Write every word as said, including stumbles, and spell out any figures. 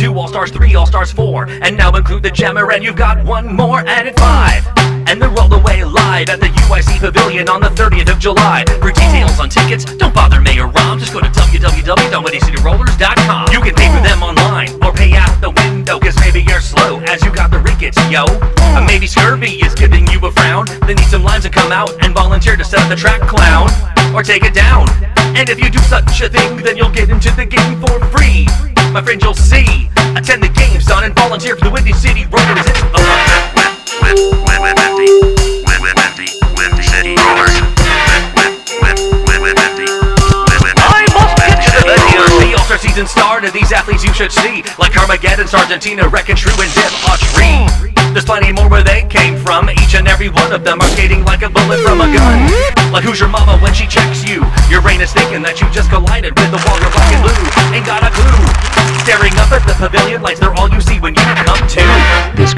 two, All-Stars three, All-Stars four, and now include the Jammer, and you've got one more added five. And they're all the way live at the U I C Pavilion on the thirtieth of July. For details on tickets, don't bother Mayor Rom, just go to w w w dot windy city rollers dot com. You can pay for them online, or pay out the window, cause maybe you're slow, as you got the rickets, yo. Or maybe scurvy is giving you a frown, then need some lines to come out and volunteer to set up the track, clown, or take it down. And if you do such a thing, then you'll get into the game for free. My friend, you'll see. Attend the game, son, and volunteer for the Windy City Rollers. It's a Windy City Rollers. I must get to the venue. The All-Star season started. These athletes you should see, like Carmageddon, Sargentina, Wreckin' True, and Debauchery. There's plenty more where they came from. Each and every one of them are skating like a bullet from a gun. Like who's your mama when she checks you? Your brain is thinking that you just collided with the wall you're rockin' Lou. Ain't got a clue. Staring up at the pavilion lights, they're all you see when you come to. This